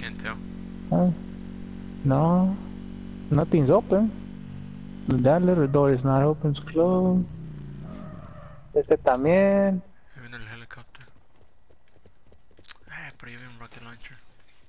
Can't tell. No, nothing's open. That little door is not open, it's closed. Este también. Ahí viene el helicóptero. Pero yo vi un rocket launcher.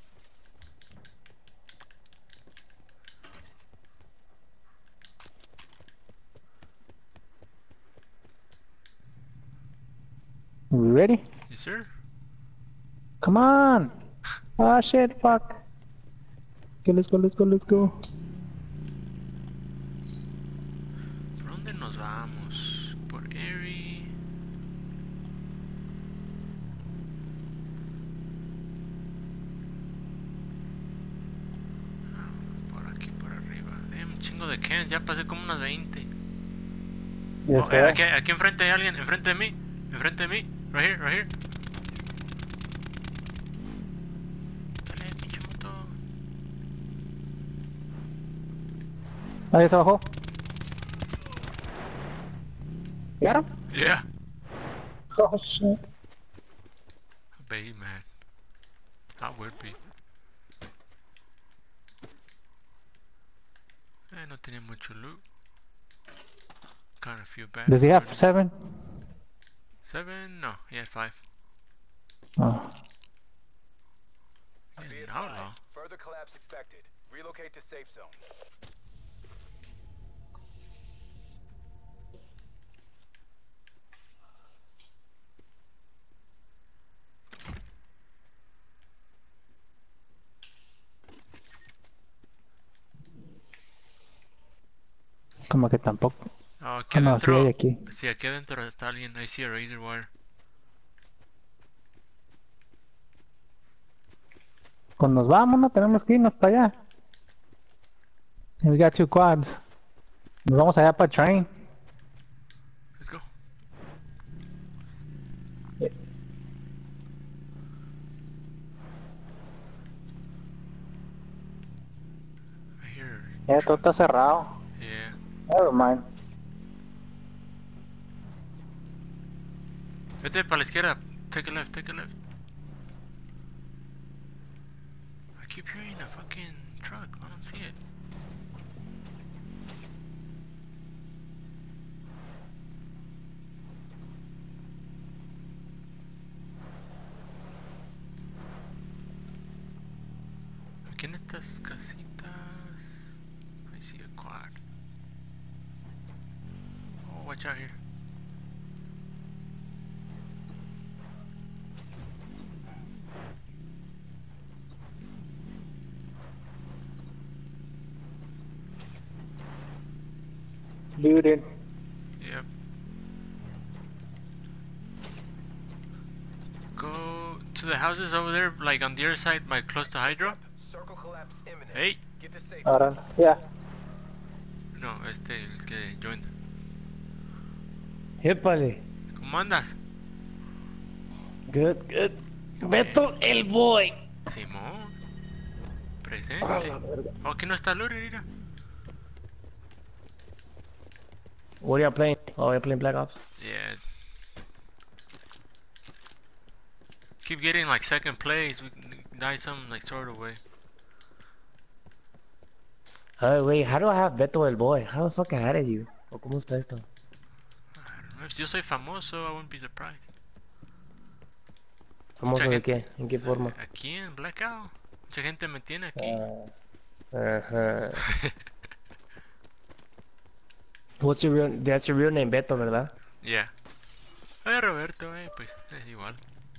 We ready? Yes, sir. Come on! Ah, shit, fuck. Okay, let's go, let's go, let's go. ¿Por dónde nos vamos? Por Erie. Por aquí, por arriba. Un chingo de cans, ya pasé como unas 20. Yes, Oh, sir. aquí enfrente hay alguien, enfrente de mí. Enfrente de mí. Right here, right here. Dale, pinche moto. Ahí se bajó. Got him? Yeah. Oh, shit. Baby, man. That would be. No tenía mucho loot. Kind of feel bad. Does he have 7? 7? No, he had 5. Oh. Yeah, how long? Further collapse expected. Relocate to safe zone. Como que tampoco. Oh, aquí No, sí adentro. hay aquí. Sí, aquí adentro está alguien. I see a razor wire. Pues nos vamos, no tenemos que irnos para allá. We got 2 quads. Nos vamos allá para train. Let's go. I hear. Ya todo está cerrado. Yeah. Never mind. Vete para la izquierda. Take a left, take a left. I keep hearing a fucking truck. I don't see it. Aquí en estas casitas. I see a quad. Oh, watch out here. Looted. Yep. Go to the houses over there, like on the other side, like close to Hydro. Circle collapse imminent. Hey. Get to safe. Ahora, yeah. No, el que joined. Épale. ¿Cómo andas? Good, good. Beto el boy. Simón. A Presente. la verga. Oh, aquí no está Lore, mira. What are you playing? Oh, you're playing Black Ops? Yeah. Keep getting like second place. We can die some like sort of way. Oh, wait, how do I have Beto el boy? How the fuck I added you? ¿O cómo está esto? I don't know. If yo soy famoso, I wouldn't be surprised. ¿Famoso Mucha de gente- qué? ¿En qué forma? Aquí en Blackout. Mucha gente me tiene aquí. Ajá. What's your real... That's your real name, Beto, ¿verdad? Yeah. Ay, Roberto, pues es igual.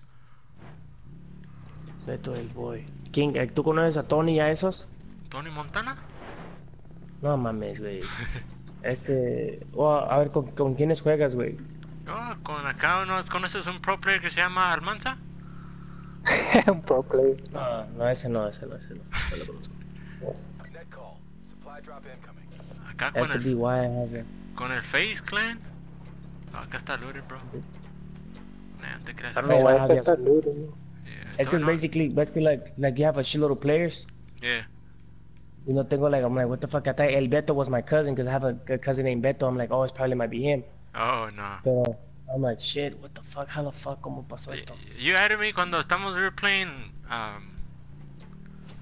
Beto el boy. ¿Quién? ¿Tú conoces a Tony y a esos? ¿Tony Montana? No mames, güey. Oh, a ver, ¿con quiénes juegas, güey? Oh, con acá ¿conoces un pro player que se llama Almanza? Un pro player. No, no, ese no. No lo conozco. Net call. Supply drop incoming. Acá Has to be why I have it. con el Face Clan. Oh, acá está Looted, bro. Nah, no te creas. I don't know why I have Está it. looted. Yeah, It's because basically like you have a shitload of players. Yeah. You know, tengo like, I'm like, what the fuck? I thought El Beto was my cousin because I have a cousin named Beto. I'm like, oh, it probably might be him. Oh, no. Pero I'm like, shit, what the fuck? How the fuck? ¿Cómo pasó esto? You added me cuando we were playing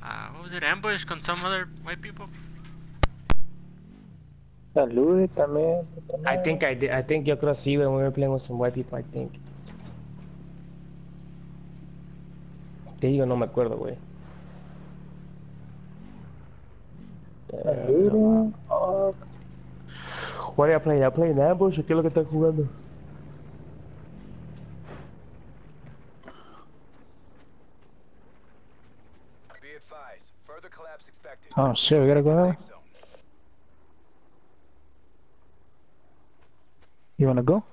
was it ambush con some other white people? Salud también. puta I madre. think I did. I think yo creo sí when we were playing with some white people. I think. Te digo, no me acuerdo, güey. Salud. Fuck. What are you playing? ¿Ya playing ambush o qué es lo que están jugando? Be advised, further collapse expected. Oh shit, we gotta go Relocate there. to safe zone. You wanna go?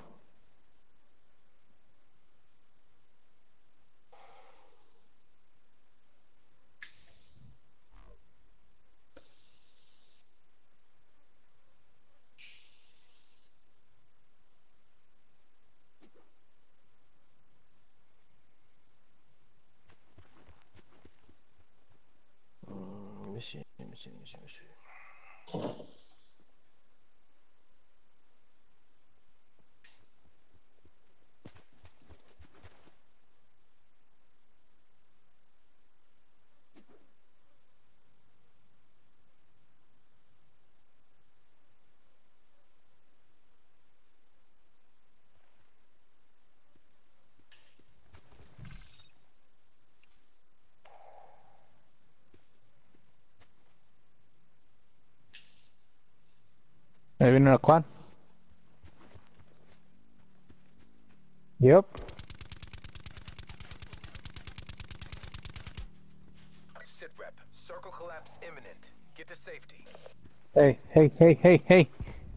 Let me see. Let me see. Let me see. Let me see. Ahí viene una quad. Yep. Sit rep. Circle collapse imminent. Get to safety. Hey, hey, hey, hey, hey.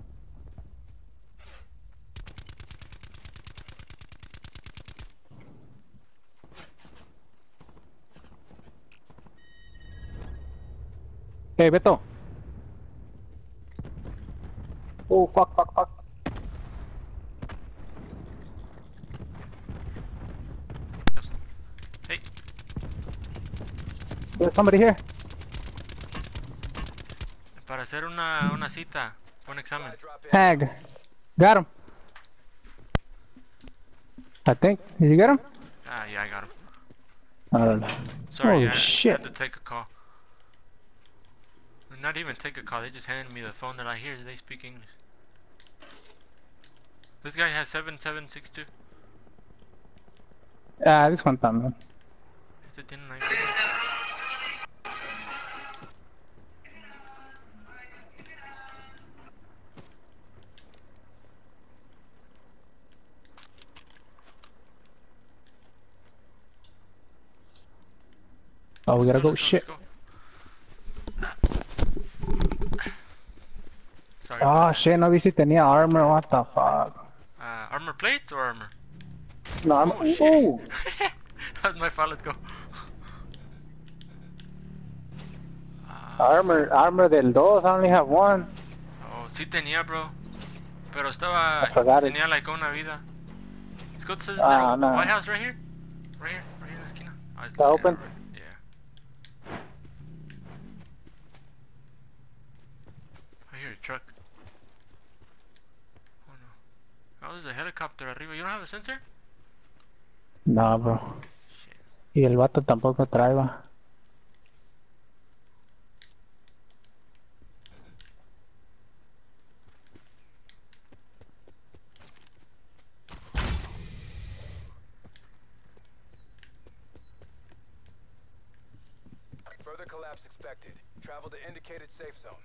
Hey, Beto. Oh, fuck, fuck, fuck. Hey, There's somebody here. para hacer una cita, un examen. Supply drop in. Hag. Got him. I think. Did you get him? Ah, yeah, I got him. I don't know. Sorry, Holy I shit. had to take a call. Not even take a call, they just handed me the phone that I hear, they speak English. This guy has 7762. Ah, this one también. Este tiene un iPhone. Oh, we gotta go. Let's Shit. let's go. Sorry. Oh, about that. shit. No vi si tenía armor. What the fuck? Armor plates or armor? No, armor. Oh, shit. Ooh. That's my fault, let's go. Armor del 2. I only have one. Oh, sí tenía, bro. Pero estaba... I forgot it. Tenía like una vida. Let's go to this Ah, little no. White House right here. Right here in la esquina. Oh, it's Está not open? there, right? Yeah. I hear a truck. Oh no. Oh, there's a helicopter arriba. You don't have a sensor? No, bro. Shit. Y el vato tampoco traeba. Further collapse expected. Travel to indicated safe zone.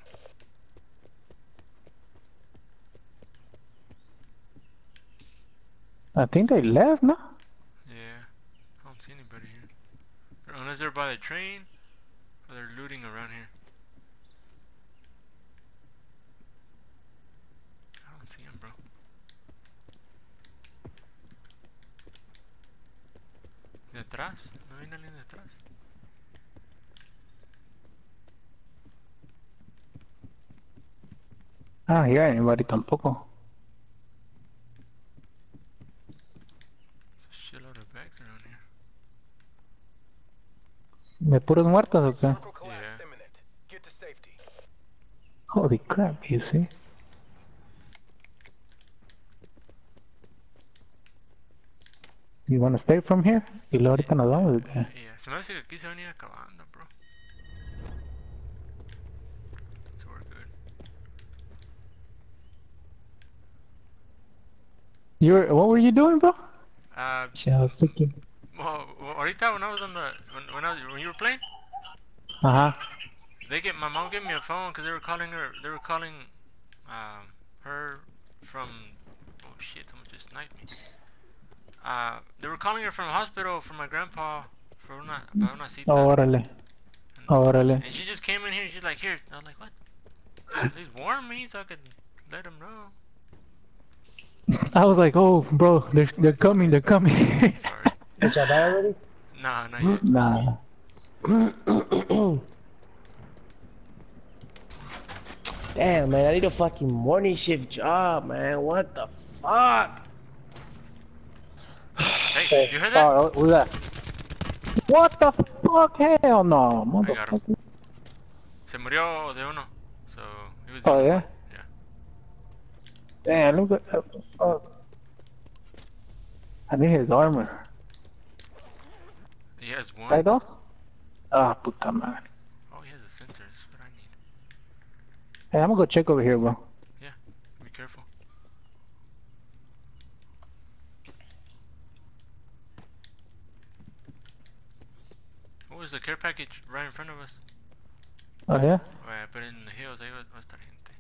I think they left, no? Yeah. I don't see anybody here. Unless they're by the train, or they're looting around here. I don't see them, bro. ¿De atrás? ¿No viene alguien de atrás? I don't hear anybody tampoco. There's a shitload of bags around here. ¿De puros muertos o qué? Circle collapse Yeah. imminent. Get to safety. Holy crap, you see? You wanna stay from here? Y luego ahorita nos vamos, ¿o qué? Yeah, se me hace que aquí se van a ir acabando, bro. we're good. What were you doing, bro? Shit, I was thinking. Well, ahorita when I was on the when you were playing, Uh-huh. my mom gave me a phone because they were calling her from, oh shit, someone just sniped me. They were calling her from the hospital for my grandpa para una cita. Órale. Órale. And she just came in here and she's like, here. I was like, what? At least warn me so I could let him know. I was like, oh, bro, they're coming, they're coming. Sorry. Did y'all die already? Nah, not yet. Nah. Damn, man, I need a fucking morning shift job, man. What the fuck? Hey, you heard that? Oh, who's that? What the fuck? Hell no, I got him. motherfucker. Se murió de uno. So, he was Oh, the yeah? one. Yeah. Damn, look at that. What the fuck? I need his armor. He has one. ¿Hay dos? Ah, puta madre. Oh, he has a sensor. That's what I need. Hey, I'm gonna go check over here, bro. Yeah, be careful. What was the care package right in front of us? Oh, yeah? Oh, yeah, but in the hills, ahí va a estar gente.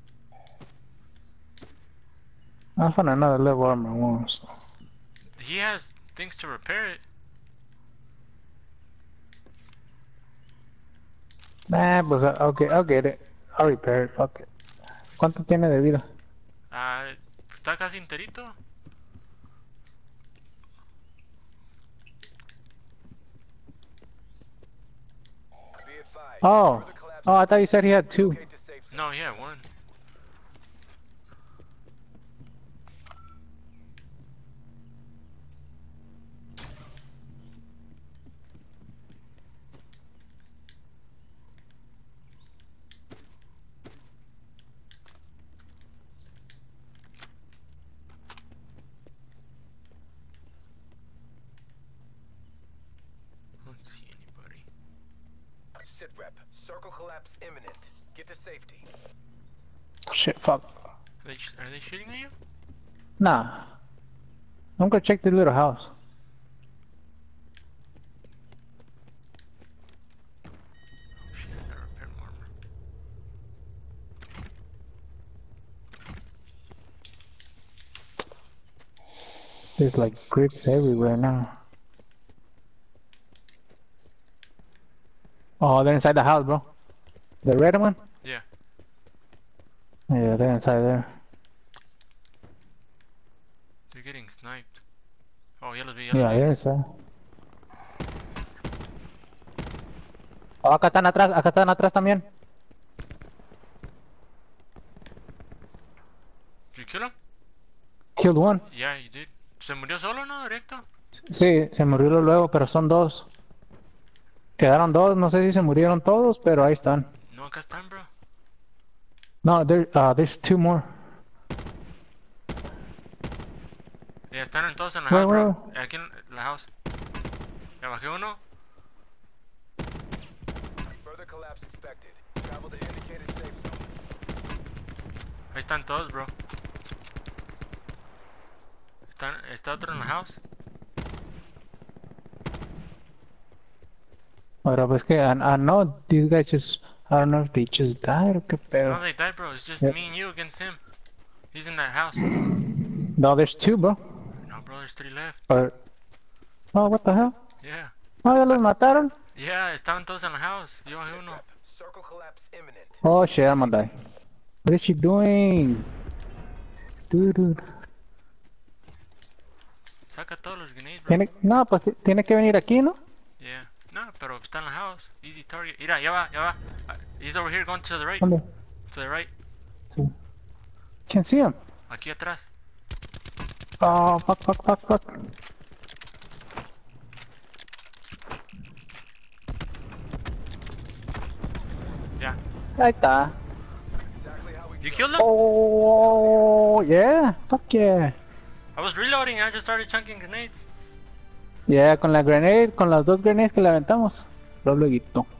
I found another level armor once. He has things to repair it. Nah, pues, okay, I'll get it. I'll repair it, fuck it. ¿Cuánto tiene de vida? Está casi enterito. Be advised. Oh. Further collapse Oh, I thought you said he had two. locate to safe zone. No, he had one. I don't see anybody. Sit rep. Circle collapse imminent. Get to safety. Shit, fuck. Are they shooting at you? Nah. I'm gonna check the little house. Oh shit, I gotta repair more armor. There's like grips everywhere now. Oh, they're inside the house, bro. The red one? Yeah. Yeah, they're inside there. They're getting sniped. Oh, yellow B, Yeah, yellow B. they're inside. Oh, acá están atrás también. Did you kill him? Killed one. Yeah, you did. ¿Se murió solo, no? Directo. Sí, se murió luego, pero son dos. Quedaron dos, no sé si se murieron todos, pero ahí están. No, acá están, bro. No, there's two more. Ya están todos en la Where, house, where? bro. Aquí en la house. Ya bajé uno. Further collapse expected. Travel to indicated safe zone. Ahí están todos, bro. Está otro en la house. Pero pues que, I know these guys just, I don't know if they just died or qué pedo. No, they died, bro. It's just Yep. me and you against him. He's in that house. No, there's two, bro. No, bro, there's 3 left. Or, oh, what the hell? Yeah. Oh, ya los mataron. Yeah, estaban todos en la house. Yo bajé Sit uno. rep. Circle collapse imminent. Oh shit, I'm gonna die. What is she doing? Dude. Saca todos los grenades, bro. No, pues tiene que venir aquí, ¿no? Yeah. No, pero está en la house. Easy target. Mira, ya va, ya va. He's over here going to the right. ¿Dónde? To the right. Sí. Can't see him. Aquí atrás. Oh, fuck. Yeah. Ahí está. Exactly how we You killed him? Oh, yeah. Fuck yeah. I was reloading. I just started chunking grenades. Yeah, con la grenade, con las dos grenades que le aventamos. Lo luego.